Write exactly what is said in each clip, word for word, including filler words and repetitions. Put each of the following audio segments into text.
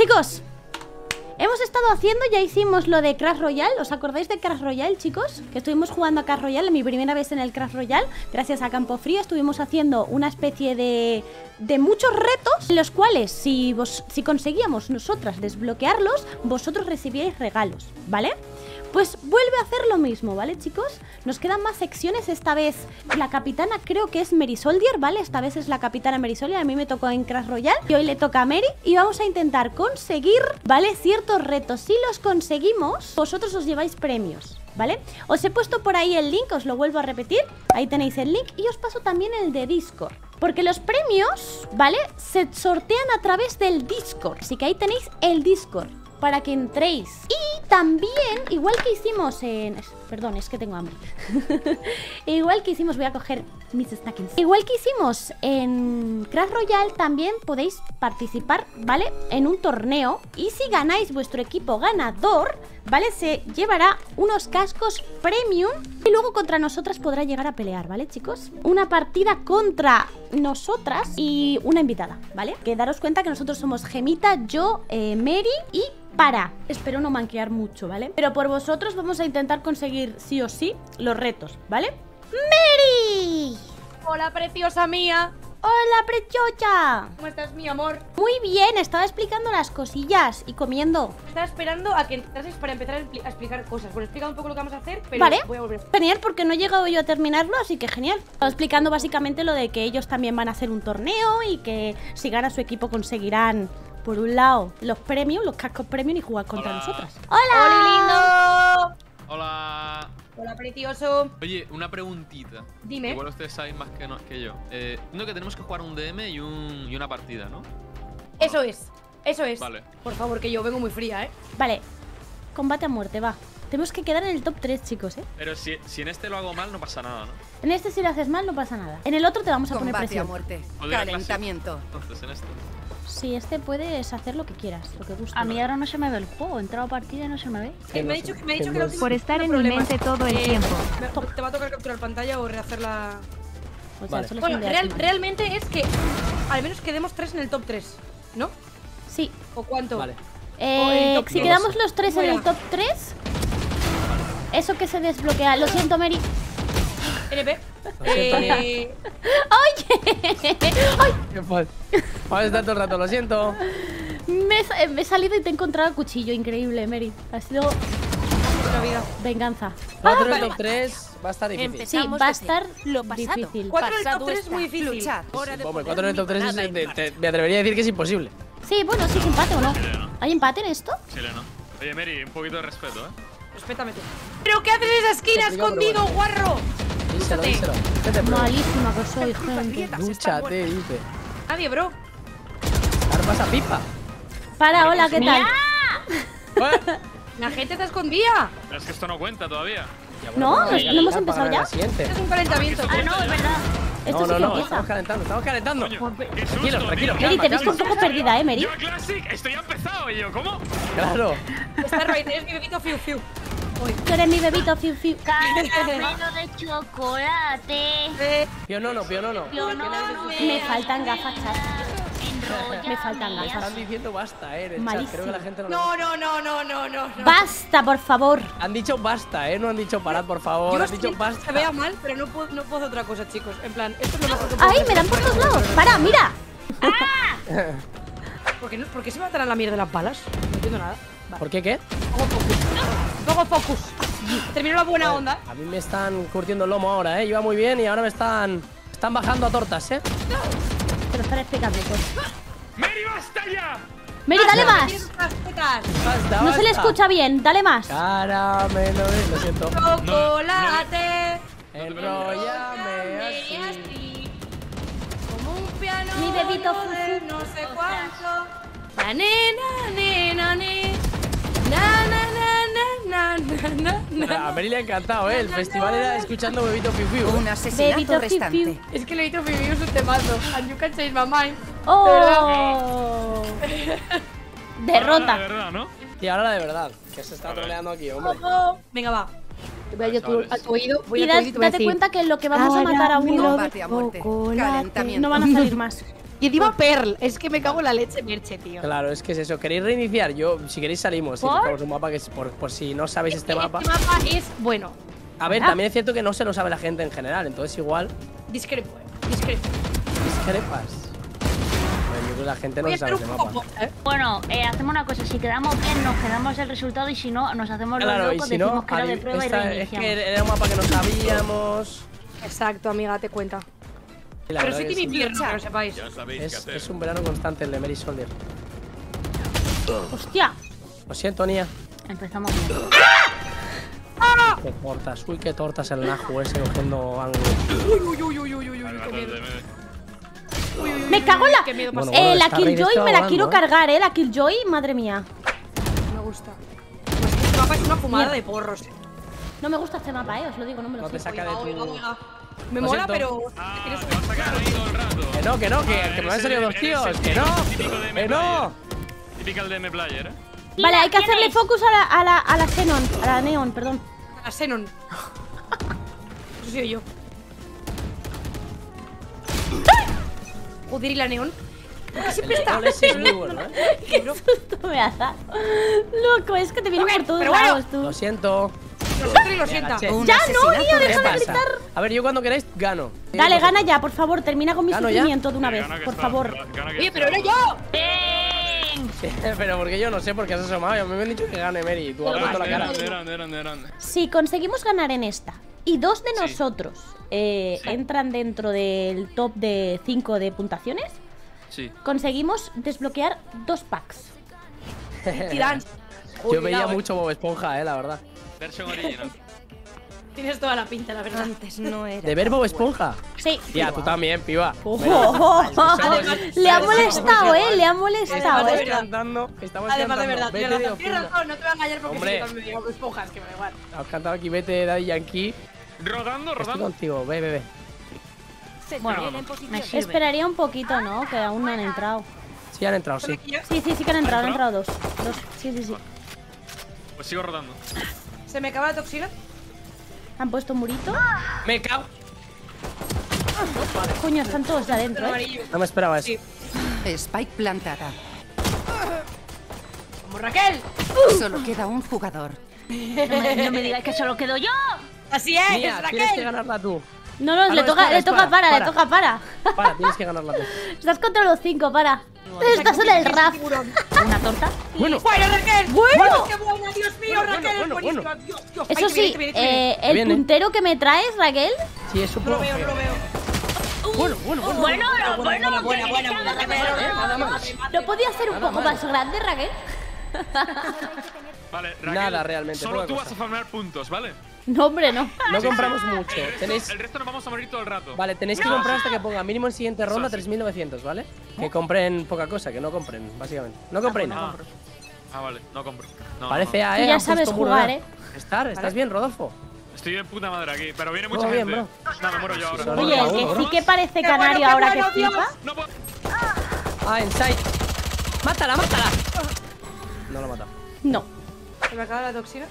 Chicos, hemos estado haciendo, ya hicimos lo de Crash Royale. ¿Os acordáis de Crash Royale, chicos? Que estuvimos jugando a Crash Royale, mi primera vez en el Crash Royale. Gracias a Campo Frío estuvimos haciendo una especie de, de muchos retos, en los cuales si, vos, si conseguíamos nosotras desbloquearlos, vosotros recibíais regalos, ¿vale? Pues vuelve a hacer lo mismo, ¿vale, chicos? Nos quedan más secciones, esta vez la capitana creo que es Mary Soldier, ¿vale? Esta vez es la capitana Mary Soldier, a mí me tocó en Crash Royale y hoy le toca a Mary. Y vamos a intentar conseguir, ¿vale? Ciertos retos. Si los conseguimos, vosotros os lleváis premios, ¿vale? Os he puesto por ahí el link, os lo vuelvo a repetir. Ahí tenéis el link y os paso también el de Discord, porque los premios, ¿vale? Se sortean a través del Discord, así que ahí tenéis el Discord para que entréis. Y también, igual que hicimos en... Perdón, es que tengo hambre. Igual que hicimos, voy a coger mis snackings. Igual que hicimos en Crash Royale, también podéis participar, ¿vale? En un torneo. Y si ganáis, vuestro equipo ganador, ¿vale? Se llevará unos cascos premium. Y luego contra nosotras podrá llegar a pelear, ¿vale, chicos? Una partida contra nosotras y una invitada, ¿vale? Que daros cuenta que nosotros somos Gemita, yo, eh, Mary y Para. Espero no manquear mucho, ¿vale? Pero por vosotros vamos a intentar conseguir sí o sí los retos, ¿vale? ¡Mary! Hola, preciosa mía. ¡Hola, preciosa! ¿Cómo estás, mi amor? Muy bien, estaba explicando las cosillas y comiendo. Estaba esperando a que entrases para empezar a, a explicar cosas. Bueno, explica un poco lo que vamos a hacer, pero vale. Voy a volver. Genial, porque no he llegado yo a terminarlo, así que genial. Estaba explicando básicamente lo de que ellos también van a hacer un torneo y que si gana su equipo conseguirán, por un lado, los premios, los cascos premium y jugar contra Hola. nosotras. ¡Hola! ¡Hola, lindo! Hola. Hola, precioso. Oye, una preguntita. Dime. Igual ustedes saben más que, no, que yo. Eh, entiendo que tenemos que jugar un D M y, un, y una partida, ¿no? Eso es, eso es. Vale. Por favor, que yo vengo muy fría, ¿eh? Vale, combate a muerte, va. Tenemos que quedar en el top tres, chicos, ¿eh? Pero si, si en este lo hago mal, no pasa nada, ¿no? En este si lo haces mal no pasa nada. En el otro te vamos a poner Combate a presión. muerte. Podría Calentamiento. Entonces, en este. Sí, este puedes hacer lo que quieras, lo que guste. A mí ahora no se me ve el juego, he entrado a partida y no se me ve. Eh, me ha dicho, me ha dicho que no Por estar no en mi problemas. mente todo el Eh, tiempo. me- Te va a tocar capturar pantalla o rehacerla. O sea, Vale. solo es Bueno, un de real- aquí. realmente es que al menos quedemos tres en el top tres, ¿no? Sí. ¿O cuánto? Vale. Eh, O el top si dos. quedamos los tres en Fuera. el top tres, eso que se desbloquea. Lo siento, Mary. N P. Lo siento, Eh, ¡Oye! ¡Ay! ¿Qué fue? Vamos a estar todo el rato, lo siento. Me, he sa- eh, me he salido y te he encontrado el cuchillo. Increíble, Mary. Ha sido la vida. venganza. cuatro en el top tres va a estar difícil. Sí, va a estar difícil. Cuatro en el top Pasado tres es está. muy difícil. Luchar. Hombre, cuatro en el top tres es, de- de- me atrevería a decir que es imposible. Sí, bueno, sí, empate o no. ¿Hay empate en esto? Chileno. Oye, Mary, un poquito de respeto, ¿eh? Respétame tú. ¿Pero qué haces en esa esquina Complicado, escondido, pero guarro? Díselo, Lúchate. díselo. ¿Qué te pruebas? Malísima que soy, gente. Dúchate, dice. Nadie, bro. Ahora pasa pipa. Para, hola, ¿qué tal? ¿Eh? La gente está escondida. Pero es que esto no cuenta todavía. Ya, No, bueno, ¿no ya, hemos ya, empezado para ya? la siguiente. Es un calentamiento. Ah, no, es verdad. Esto No, sí no, que no, empieza. estamos calentando, estamos calentando. Coño, qué susto, Tranquilo, tío. tranquilo. Mary, te ves calma, un poco perdida, ¿eh, Mary? Yo, Classic, esto ya ha empezado. Y yo, ¿cómo? Claro. Está right, eres mi bebito fiu fiu. Tú eres mi bebito, fiu, fiu. Caramelo de chocolate. Eh, Pío no, no, pío no, no. Yo no Me faltan gafas, chat. Me faltan gafas. Están diciendo basta, eh, en el chat. Malísimo. Creo que la gente no, lo no, no, no, no, no, no. no. Basta, por favor. Han dicho basta, eh, no han dicho parad, por favor. Yo Han dicho sí, basta. se vea mal, pero no puedo, no puedo hacer otra cosa, chicos. En plan, esto es lo mejor que puedo ¡Ay, hacer. me dan por todos lados! ¡Para, mira! ¿Por qué, no- ¿Por qué se matan a la mierda de las balas? No entiendo nada. Va, ¿Por qué qué? hago focus. Hago focus. Termino la buena onda. A mí me están curtiendo el lomo ahora, eh. Iba muy bien y ahora me están. Están bajando a tortas, eh. Pero estaré explicando, pues. ¡Mary, basta ya! Mary, dale más. Tienes unas tetas. Basta, No se le basta. escucha bien, dale más. Caramelo, eh, lo siento. Chocolate. Enrollame Y así. así. Como un piano. Mi bebito de fufu. no sé cuánto. La nena, nena, nena. Na, na, na, na, na, na, na. A Mary le ha encantado, eh. El festival era escuchando Bebito Fiu Fiu. Un Bebito asesinato fiu, restante. fiu. Es que le he dicho Fiu es un temazo. And you can change my mind. ¡Oh! De Derrota. verdad, ¿no? Y ahora la de verdad, que se está troleando aquí, hombre. Oh, venga, va. Voy a ir a tu, a tu oído. Voy Y a tu da- oído y te voy a date decir. cuenta que lo que vamos a matar a uno Combate a muerte. no Calentamiento. van a salir más. Y encima Pearl. Es que me cago en la leche, Merche, tío. Claro, es que es eso. ¿Queréis reiniciar? Yo, si queréis, salimos. Si ¿Por? buscamos un mapa que es por, por si no sabéis este mapa. Este mapa es bueno. A ver, Ah. también es cierto que no se lo sabe la gente en general. Entonces, igual. Discrepo, eh. Discrepo. Discrepas. Bueno, yo creo que la gente no Voy a sabe hacer ese un mapa. poco, ¿eh? Bueno, eh, hacemos una cosa. Si quedamos bien, nos quedamos el resultado. Y si no, nos hacemos los Claro, y locos, si decimos no, que era de ali- prueba y esta- es reiniciamos. que era un mapa que no sabíamos. Exacto, amiga, te cuenta. Y la Pero verdad soy que Team sí. Invierno, que lo sepáis. Es, es un verano constante el de Mary Soldier. Hostia. Lo siento, Nia. Empezamos bien. Qué tortas. Uy, qué tortas el Naju ese cogiendo ángulo. Uy, uy, uy, uy, uy, uy, uy, qué miedo. Uy, uy, uy, Me uy, cago en uy, la. qué miedo Bueno, pasa. bueno, eh, la esta Rey Killjoy está me la volando, quiero ¿eh? cargar, eh. La Killjoy, madre mía. Me gusta. Pues este mapa es una fumada de porros. No me gusta este mapa, eh. Os lo digo, no me lo No te sé. saca de Oiga, tu. oiga, oiga. Me Lo mola, siento. pero. Ah, tienes te vas a sacar ahí todo el rato. Que no, que no, que, Ah, que me eres han salido el- dos eres tíos. el Que no. típico D M Que no. Típica D M player, ¿eh? Vale, hay que ¿Quién hacerle es? focus a la, a la, a la Xenon. A la Neon, perdón. A Xenon. Eso soy yo. Joder, y la neón. ¿Por qué siempre está? El Olesis es muy bueno, ¿eh? Qué susto me ha dado. Loco, es que te vienen Ok, por todos pero bueno. lados, tú. Lo siento. Lo siento y lo sienta. agaché. Ya no, niño, ¿Qué deja de pasa? gritar. A ver, yo cuando queráis gano. Dale, gana ya, por favor. Termina con mi ¿Gano ya? sufrimiento de una vez, Gana que por está, favor. gana que Oye, está. pero era yo. ¡Bien! Pero porque yo no sé por qué has asomado. A mí me han dicho que gane Mary. Tú has puesto la cara. Grande, grande, grande, grande. Si conseguimos ganar en esta y dos de Sí. nosotros eh, Sí. entran dentro del top de cinco de puntuaciones, Sí. conseguimos desbloquear dos packs. Tirán. Yo veía mucho Bob Esponja, eh, la verdad. Versión original. Tienes toda la pinta, la verdad. Antes no era. ¿De ver Bob Esponja? Sí. Ya, tú también, piba. Ojo, ojo. Le ha molestado, eh, le ha molestado. Estamos de eh. verdad. cantando. Estamos Además, de cantando. verdad, Vete tienes de razón. Tienes Ofunda. razón, no te voy a engañar porque Hombre. si yo también digo esponjas, que me da igual. Has cantado aquí, vete de Daddy Yankee. Rodando, Estoy rodando. contigo, ve, ve, ve. Bueno, me sirve. Esperaría un poquito, ¿no? Que aún no han entrado. Sí, han entrado, sí. Sí, sí, sí que han entrado, han entrado dos. Dos, sí, sí, sí. Pues sigo rodando. Se me acaba la toxina. Han puesto un murito. Me cago. Coño, están todos de Pero adentro, eh. amarillo. No me esperaba eso. Sí. Spike plantada. Como Raquel. Solo queda un jugador. No me, no me digáis que solo quedo yo. Así es, Mía, es tienes que Raquel. ganarla tú. No, no, Ah, le no, toca, espera, le toca espera, para, para. le toca para. Para, tienes que ganarla tú. Estás contra los cinco, para. Estás en el R A F. Una torta. Bueno, Bueno, Raquel. Bueno. Qué buena, Dios mío, Bueno, Raquel. bueno, es bueno, buenísima. Dios, Dios. Eso Ay, que sí, viene, que viene, que viene. eh, el Viene. puntero que me traes, Raquel. sí, es un No lo poco veo, no lo feo. veo. Bueno, bueno, bueno. Bueno, Buena, bueno, buena, buena, buena, Raquel. Nada más. ¿No podía ser un poco más grande, Raquel? Vale, Raquel. Nada, realmente, Solo poca tú cosa. vas a farmear puntos, ¿vale? No, hombre, no. No compramos mucho. El resto, Tenéis. el resto nos vamos a morir todo el rato. Vale, tenéis que comprar hasta que ponga mínimo en siguiente ronda sí. tres mil novecientos, ¿vale? Que compren poca cosa, que no compren, básicamente. No compréis nada. Ah, vale, no compro. No, Parece no, no. A, Tú eh. ya han sabes puesto muro jugar, A. eh. Estar, ¿estás bien, Rodolfo? Estoy de puta madre aquí, pero viene mucha Todo bien, gente. No, me muero yo ahora. Solo Oye, a el uno, que bro. sí que parece Qué bueno, canario qué ahora que bueno, Dios. flipa. No puedo. Ah, inside. ¡Mátala, mátala! No lo mata. No. Se me acaba la toxina.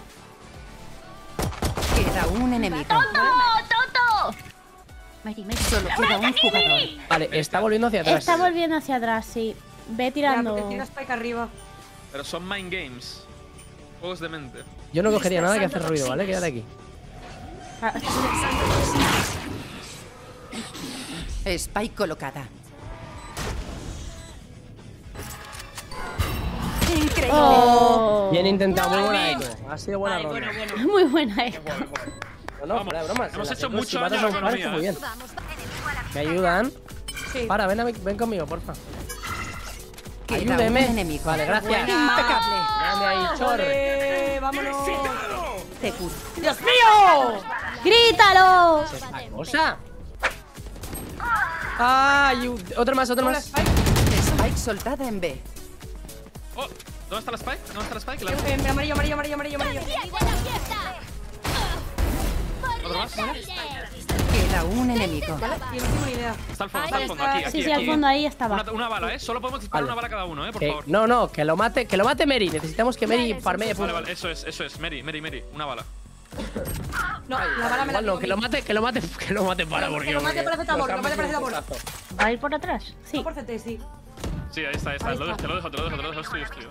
Queda un enemigo. ¡Tonto! ¡Tonto! Mary, Mary. Solo queda un jugador. Vale, está volviendo hacia atrás. Está volviendo hacia atrás, sí. Ve Ya, tirando. porque tiene Spike arriba. Pero son mind games. Juegos de mente. Yo no cogería nada que hacer ruido, ¿vale? Quédate aquí. Ah, Spike colocada. Oh. Bien intentado, muy buena eco. Ha sido buena Vale, ronda. bueno, bueno. Muy buena eco. No, no, fuera de bromas. Hemos en las hecho ecos, mucho si matas daño a a la un par, está muy bien. economía. ¿Me ayudan? Sí. Para, ven, a mi- ven conmigo, porfa. Queda Ayúdeme. un enemigo. Vale, gracias. Impecable. Grande ahí, chor. Ole, vámonos. Te curo. ¡Dios mío! ¡Grítalo! ¿Qué es esta cosa? ¡Ay! u- Otra más, otra Hola, más. Spike. Spike soltada en B. Oh, ¿dónde está la Spike? ¿Dónde está la Spike? La... Eh, eh, Amarillo, amarillo, amarillo, amarillo, amarillo. ¿Otro más? Queda un enemigo. Vale, y no tengo ni idea. Está al fondo, está al fondo, aquí, aquí. Sí, sí, al aquí. fondo ahí estaba. Una, una bala, ¿eh? Solo podemos disparar Vale. una bala cada uno, ¿eh? Por Que- favor. no, no, que lo mate, que lo mate Mary. Necesitamos que Mary farmee Vale, puntos. vale, eso es, eso es. Mary, Mary, Mary. Una bala. No, la bala me la Igual no, tengo que lo mate, que lo mate, que lo mate para porque. Que lo mate para Zetamor, que lo mate para Zetamor. ¿Va a ir por atrás? Sí. Por C T, sí. Sí, ahí está, ahí está. Ahí Lo dejo, está. te lo dejo, te lo dejo, te lo dejo. Es tuyo, es tuyo.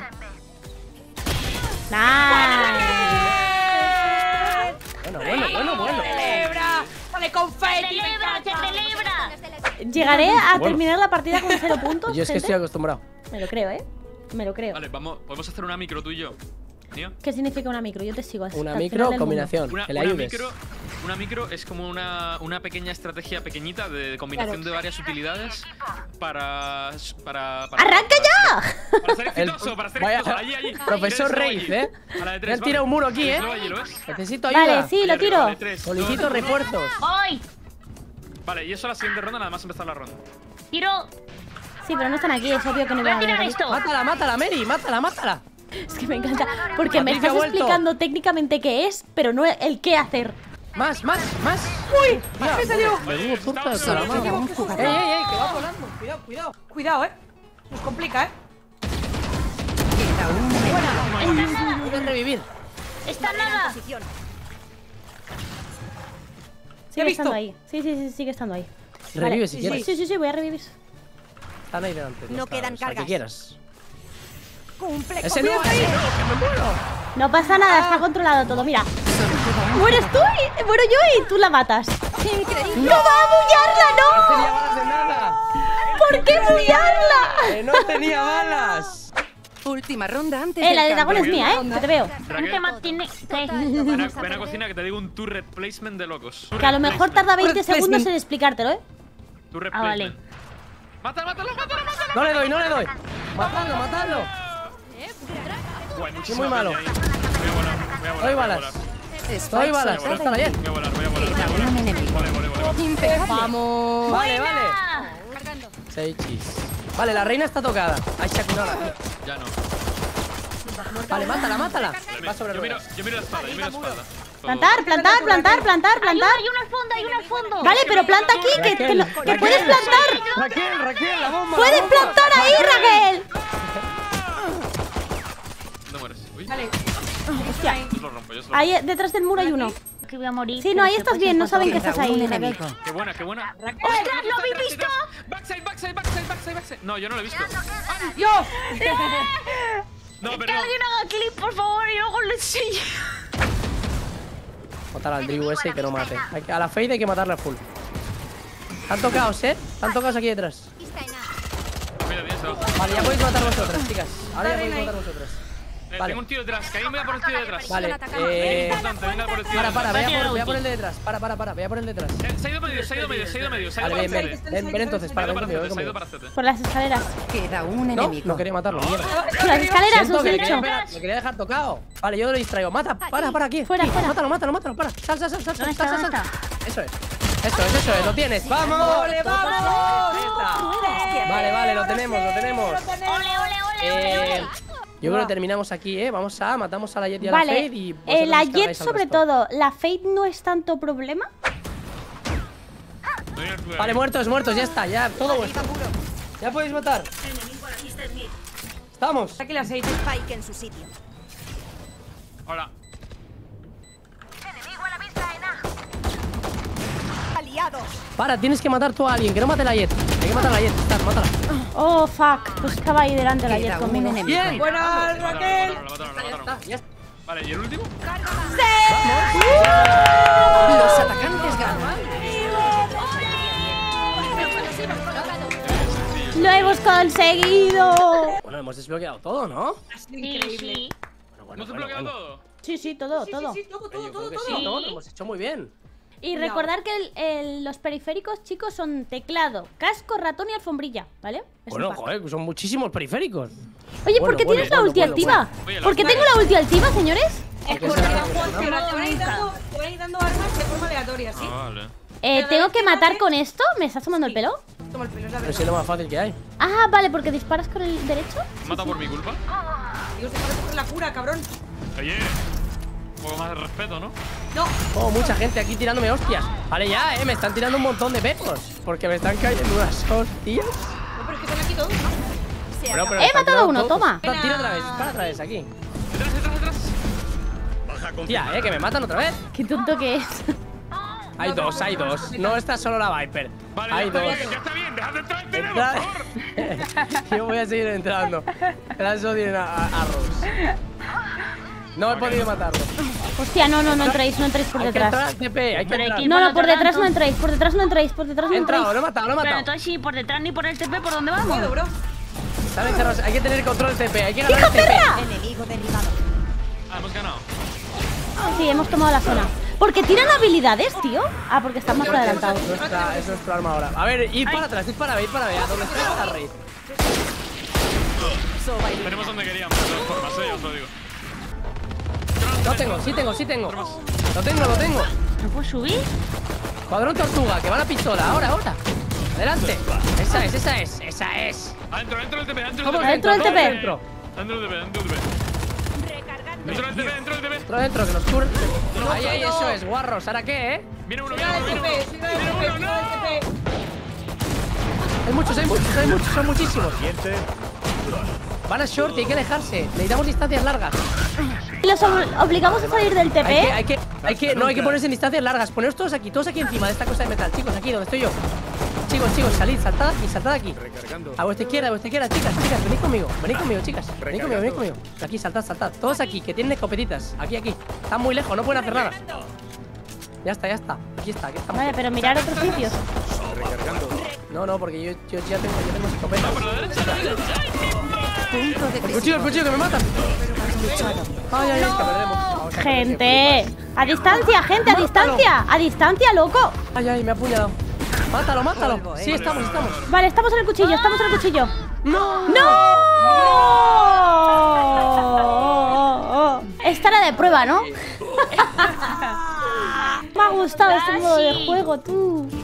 Nice. Bueno, bueno, bueno, bueno. ¡Celebra! ¡Sale confeti! ¡Celebra, se celebra! ¿Llegaré a Bueno. terminar la partida con cero puntos? Yo es que gente? estoy acostumbrado. Me lo creo, ¿eh? Me lo creo. Vale, vamos, podemos hacer una micro tú y yo. ¿Tío? ¿Qué significa una micro? Yo te sigo. hasta Una el final micro del combinación. Una, Que le una ayudes. micro, una micro es como una, una pequeña estrategia pequeñita de combinación Claro. de varias utilidades para. para, para ¡Arranca ya! Para ser El- exitoso, para ser Vaya- exitoso. Allí, allí. Profesor Tres, Reif, allí. ¿eh? A la de Me tres, han tirado un muro aquí, Tres, ¿eh? allí, ¿lo ves? Necesito ayuda. Vale, sí, lo Allí arriba, tiro. vale, tres, Solicito dos, uno. refuerzos. ¡Voy! Vale, y eso la siguiente ronda, nada más empezar la ronda. Tiro. Sí, pero no están aquí, es obvio que no Voy van a a tirar venir. esto. Mátala, mátala, Mary, mátala, mátala. Es que me encanta. Porque me Patricia estás ha vuelto. explicando técnicamente qué es, pero no el qué hacer. Más, más, más. ¡Uy! ¡Me salió! Menudo turco de Estamos calamar. solos. Ey, ey, ey, que va volando. Cuidado, cuidado. Cuidado, eh. Nos complica, eh. Queda un enemigo. Pueden revivir. ¡Está nada! Sigue he visto. estando ahí. Sí, sí, sí, sigue estando ahí. Revive Vale. si sí, quieres. Sí, sí, sí, voy a revivir. Están ahí delante. No quedan cadáveres, la que cargas. quieras. Cumple Ese no, ese no, que me muero. No pasa nada, está controlado todo. Mira. Mueres tú y muero yo y tú la matas. Increíble. ¡No va a bullarla, No tenía no! balas de nada. ¿Por qué bullarla? Que no tenía balas. Última ronda antes Eh, del la de cambio. dragón es mía, eh. Que te veo. Un Raquel, tema tiene. ¿Qué? ven a, ven a cocina que te digo un turret placement de locos. Que a lo mejor tarda veinte Replacement. segundos en explicártelo, eh. Turret Ah, vale. placement. ¡Mátalo, mátalo, mátalo, mátalo! No le doy, no le doy. Matadlo, matadlo. Guay, Sí, muchísima muy malo. peña ahí. Voy a volar, voy a volar. Doy voy a balas. volar. Doy balas. Voy a Está bien. Voy a volar, voy a volar. Queda voy a un volar. enemigo. Vale, vale, vale. Impecable. Vamos. Vale, vale. ¡Buena! Seis chis. Vale, la reina está tocada. Hay Shakunara. Ya no. Vale, mátala, mátala. Vale, Va sobre yo miro, ruedas. yo miro la espada, yo miro la espada. Plantar, plantar, plantar, plantar, Hay una, plantar. hay una al fondo, hay una al fondo. Vale, pero planta aquí, que, que, lo- que Raquel, puedes plantar. Raquel, Raquel, la bomba. ¡Puedes la bomba. plantar ahí, Raquel! No mueres. Uy, Vale. Hostia. yo lo rompo, yo se lo rompo. Ahí detrás del muro hay uno. Que voy a morir. Sí, no, pero ahí se estás puede bien, no encontrar. saben que Queda estás un ahí, enemigo. Raquel. Qué buena, qué buena. ¡Ostras, lo habéis visto! Backside, backside, backside, backside, backside. No, yo no lo he visto. ¡Dios! No, Que perdón. alguien haga clip, por favor, y luego lo enseño. Matar al Drew ese y que no mate. Hay que- A la Fade hay que matarla full. Están tocados, eh. Están tocados aquí detrás. Mira, bien, se va. Vale, ya podéis matar vosotras, chicas. Ahora ya podéis matar vosotras. Eh, Vale. Tengo un tío detrás, que alguien vaya por el tío detrás. Vale, Es eh. importante, venga por el tío Para, para, detrás. voy a por, voy a por el de detrás. Para, para, para, voy a por el de detrás. Eh, Se ha ido medio, se ha ido medio, se ha ido medio, se ha ido Vale, para ven, C T. ven. Ven, ven entonces, Se ha para, ido ven para conmigo, C ven T, se ha ido conmigo. para C T. Por las escaleras. Queda un No, enemigo. no quería matarlo, mierda. Por las escaleras, Siento os que he le quería, dicho. pegar, le quería dejar tocado. Vale, yo lo distraigo. Mata, para, para aquí. Fuera, aquí. fuera. Mátalo, mátalo, mátalo, para. Sal, sal, sal, sal, ¿Dónde sal, está? sal, ¿Dónde sal. Eso es. Eso es, eso es, lo tienes. ¡Vamos! ¡Ole, vamos! Ahí está. Vale, vale, lo tenemos, lo tenemos. ¡Ole, ole, ole, ole, Eh, ole! yo creo que terminamos aquí, ¿eh? Vamos a, matamos a la Jet y a la Vale, Fade y eh, vosotros la os Jet cargáis al sobre resto. todo, la Fade no es tanto problema. No hay una- Vale, muertos, muertos, ya está, ya, todo vuestro. Ya podéis matar. Estamos. Aquí las seis. Spike en su sitio. Ahora, Aliados. Para, tienes que matar tú a alguien, que no mate la Jet. Hay que matar a la Jet, está, mátala. Oh, fuck. Pues estaba ahí delante la Jet Queda un conmigo. enemigo. Bien. Buena, la mataron, Raquel. la mataron, la Ya mataron. está, ya está. Vale, ¿y el último? Los atacantes ganan. ¡Lo hemos conseguido! Bueno, hemos desbloqueado todo, ¿no? sido Sí, increíble. sí. Bueno, ¿No se bueno, bloquea bueno. todo? Sí, sí, todo, Sí, todo. sí, sí, todo, Yo todo, creo todo, que todo. sí, ¿no? Lo hemos hecho muy bien. Y recordar que el- el- los periféricos, chicos, son teclado, casco, ratón y alfombrilla, ¿vale? Es Bueno, un pack. joder, son muchísimos periféricos. Oye, ¿por bueno, qué bueno, tienes la bueno, ulti bueno, activa? Oye, la ¿Por qué ulti- tengo la ulti activa, señores? Es Porque porque se te la- van te van a ir dando- te van a ir dando armas de forma aleatoria, ¿sí? Ah, vale. Eh, Pero ¿Tengo es que que matar mate- con esto? ¿Me estás tomando el pelo? Toma el pelo, es la Pero verdad. si es lo más fácil que hay. Ah, vale, porque disparas con el derecho. ¿Mata por mi culpa? Dios, te puede coger la cura, cabrón. Oye, un poco más de respeto, ¿no? No, Oh, mucha gente aquí tirándome hostias. Vale, ya, eh, me están tirando un montón de pepos. Porque me están cayendo unas hostias. no, pero es que son aquí todos, ¿no? Bueno, pero He están matado tirando uno, todos. toma. Tira tira otra vez, para otra vez aquí. Detrás, detrás, detrás. Tía, eh, que me matan otra vez. Qué tonto que es. Hay dos, hay dos. No está solo la Viper. Vale, Hay ya dos. está bien, ya está bien, dejad de entrar, por Entra- favor. Yo voy a seguir entrando. Gracias a, a, a Rose. No he podido matarlo. Hostia, no, no, no entréis, no entréis por Hay que entrar detrás. al T P, hay que Pero hay entrar. que ir No, no, por otro detrás no lado, entréis, por detrás no entréis, por detrás He no entrado, entréis. lo he matado, lo he Pero matado. entonces sí, por detrás ni por el T P, ¿por dónde vamos? Están encerrados, hay que tener control del T P, hay que ganar el T P. perra! Enemigo derribado. Ah, hemos ganado. Sí, hemos tomado la zona. ¿Por qué tiran habilidades, tío? Ah, porque están más adelantados. Es, nuestra, es nuestro arma ahora. A ver, ir para atrás, ir para ver, ir para ver. A donde está está Raid. Tenemos donde queríamos, de todas formas, eh, os lo digo. No tengo, sí tengo, sí tengo. Lo tengo, lo tengo. ¿No puedo subir? Cuadrón tortuga, que va la pistola. Ahora, ahora. Adelante. Esa es, esa es, esa es. Adentro, dentro del T P, dentro del Vamos T P. Dentro del todos T P. Dentro, Dentro del T P, dentro del T P. Dentro del T P, dentro del T P. dentro, dentro, que nos cubren. Ahí, ahí, eso es, guarros. ¿Ahora qué, eh? Viene uno, viene uno, viene uno. Viene uno, no. Hay muchos, hay muchos, hay muchos, son muchísimos. Van a short y hay que alejarse. Necesitamos distancias largas. Los ob- obligamos a salir del T Hay que, P. hay que, hay que, no, hay que ponerse en distancias largas. Poneros todos aquí, todos aquí encima de esta cosa de metal. Chicos, aquí donde estoy yo. Chicos, chicos, salid, saltad aquí, saltad aquí. A vuestra izquierda, a vuestra izquierda, chicas, chicas, venid conmigo, venid conmigo, chicas. Venid conmigo, venid conmigo. Aquí, saltad, saltad. Todos aquí, que tienen escopetitas. Aquí, aquí. Están muy lejos, no pueden hacer nada. Ya está, ya está. Aquí está, aquí estamos. Vale, pero mirar otros sitios. No, no, porque yo, yo ya tengo, yo tengo escopeta. Por la derecha, por la derecha. Punto de El cuchillo, el cuchillo, que me matan. Ay, ay, ay, que perderemos. Vamos a perder Gente, a distancia, gente, a distancia. A distancia, loco. tiempo. Ay, ay, me ha apuñalado. Mátalo, mátalo. Sí, estamos, estamos. Vale, estamos en el cuchillo, estamos en el cuchillo. ¡No! ¡No! Esta era de prueba, ¿no? Me ha gustado este modo de juego, tú.